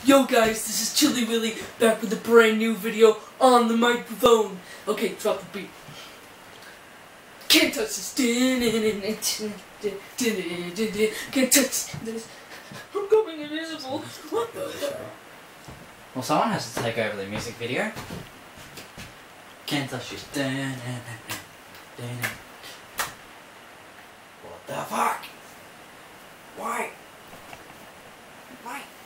Yo guys, this is Chili Willy back with a brand new video on the microphone. Okay, drop the beat. Can't touch this. Can't touch this. I'm going invisible. What the hell? Well, someone has to take over the music video. Can't touch this. What the fuck? Why? Why?